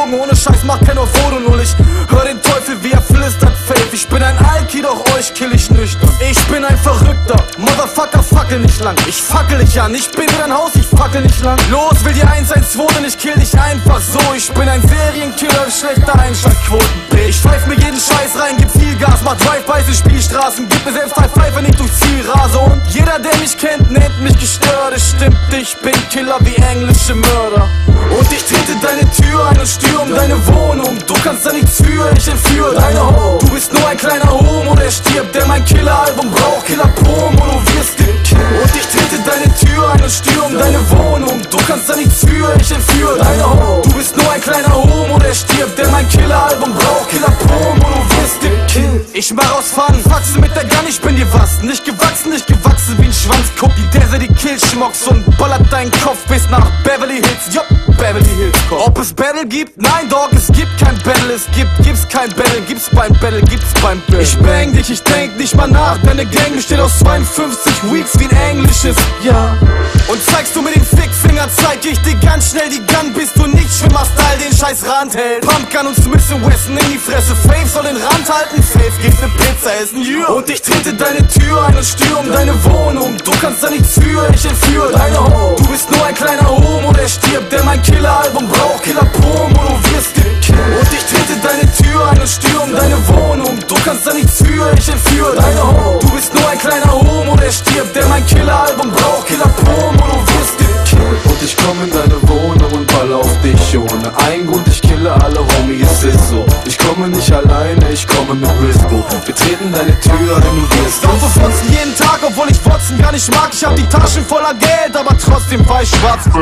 Augen, ohne Scheiß, mach kein auf Foto null. Ich hör den Teufel, wie er flüstert, Faith. Ich bin ein Alki, doch euch kill ich nüchtern. Ich bin ein Verrückter, Motherfucker, fackel nicht lang. Ich fackel dich an, ich bin in dein Haus, ich fackel nicht lang. Los, will dir 112, denn ich kill dich einfach so. Ich bin ein Serienkiller, schlechter Einschaltquoten. Ich pfeif mir jeden Scheiß rein, gib viel Gas, mach Drive-Bys in Spielstraßen, gib mir selbst High Five, wenn ich durchs Ziel rase. Und jeder, der mich kennt, nennt mich gestört. Es stimmt, ich bin Killer wie englische Mörder. Und ich trete deine Tür ein und stürm deine Wohnung. Du kannst da nichts für, ich entführe deine Ho. Du bist nur ein kleiner Homo, der stirbt, der mein Killer-Album braucht. Killer-Promo, du wirst gekillt. Und ich trete deine Tür ein und stürm deine Wohnung. Du kannst da nichts für, ich entführe deine Ho. Du bist nur ein kleiner Homo, der stirbt, der mein Killer-Album braucht. Killer-Promo, du wirst gekillt. Ich mach aus Fun, wachse mit der Gun, ich bin dir was. Nicht gewachsen wie ein Schwanzcookie. Der sie die Killschmocks und ballert deinen Kopf bis nach Beverly Hills. Jupp, Beverly Hills. Ob es Battle gibt? Nein, Dog, es gibt kein Battle. Gibt's kein Battle, gibt's beim Battle, gibt's beim Battle. Ich bang dich, ich denk nicht mal nach. Deine Gang besteht aus 52 Weeks wie ein englisches Jahr. Und zeigst du mir den Fickfinger, zeig ich dir ganz schnell die Gun, bis du nicht Schwimmer-Style den scheiß Rand hält. Pumpgun und Smith & Wesson in die Fresse. Faith soll den Rand halten, Faith geht ne Pizza essen, yeah. Und ich trete deine Tür ein und stürm deine Wohnung. Du kannst da nichts für, ich entführe deine Ho. Du bist nur ein kleiner Homo, der stirbt, der mein Killer-Album braucht. Killer-Promo, du wirst gekillt. Und ich trete deine Tür ein und stürm deine Wohnung. Du kannst da nichts für, ich entführe deine Ho. Du bist nur ein kleiner Homo, der stirbt, der mein Killer-Album braucht. Killer-Promo, du wirst gekillt. Und ich komm in deine Wohnung und ball auf dich ohne einen Grund, ich kille alle Homie, es ist so. Ich komme nicht alleine, ich komme mit Risco. Wir treten deine Tür ein, du wirst Laufe fotzen jeden Tag, obwohl ich Fotzen gar nicht mag. Ich hab die Taschen voller Geld, aber trotzdem fahr ich schwarz. Oh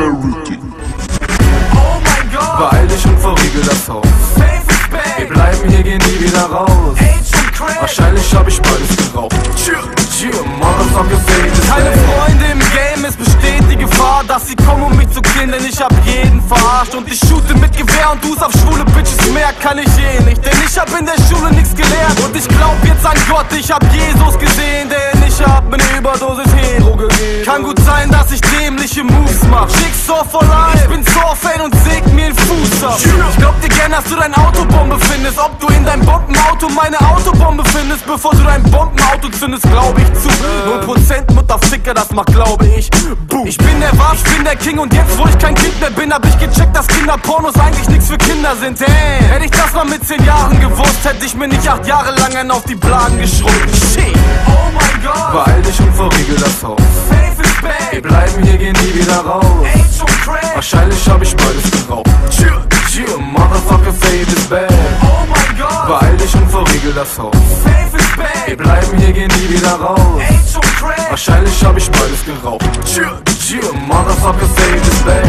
mein Gott, beeil dich und verriegel das Haus. Faith is back. Wir bleiben hier, gehen nie wieder raus. H und Crack. Wahrscheinlich hab ich beides geraucht. Motherfucker, Faith is Keine back. Freunde im Game, es besteht die Gefahr, dass sie kommen, um mich zu killen, denn ich hab jeden verarscht. Und ich shoote mit Gewehr und du's auf schwule Bitches, mehr kann ich eh nicht, denn ich hab in der Schule nichts gelernt. Und ich glaub jetzt an Gott, ich hab Jesus gesehen, denn ich hab mir ne Überdosis Hero gegeben. Kann gut sein, dass ich dämliche Moves mach. Jigsaw for life, ich bin Saw-Fan und säg mir den Fuß ab. Ich glaub dir gern, dass du dein Autobombe findest, ob du in deinem Bombenauto meine Autobombe findest, bevor du dein Bombenauto zündest, glaub ich zu. 0% Mutterficker, das macht, glaube ich, boom. Ich bin der Wasch, ich bin der King und jetzt, wo ich kein Kind mehr bin, hab ich gecheckt, dass Kinderpornos eigentlich nichts für Kinder sind. Damn, hätte ich das mal mit 10 Jahren gewusst, hätte ich mir nicht 8 Jahre lang einen auf die Blagen geschrubbt. Shit. Oh mein Gott, Beeil dich und verriegel das Haus. Faith is back. Wir bleiben hier, gehen nie wieder raus. H und Crack. Wahrscheinlich hab ich beides geraucht. Motherfucker, Faith is back. Oh mein Gott, Beeil dich und verriegel das Haus. Faith is back. Wir bleiben hier, gehen nie wieder raus. H und Crack. Wahrscheinlich hab ich beides geraucht. Motherfucker, Faith is back.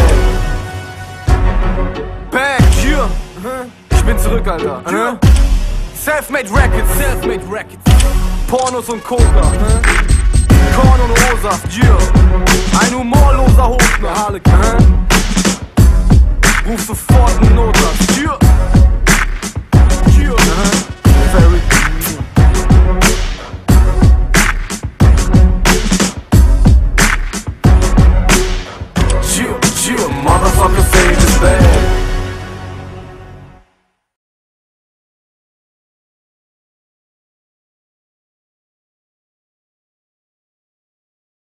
Back, yeah. Ich bin zurück, Alter. Self-made Records. Pornos und Coca. Korn und O-Saft, yeah. Ein humorloser Hofner, Harlequin. Ruf sofort einen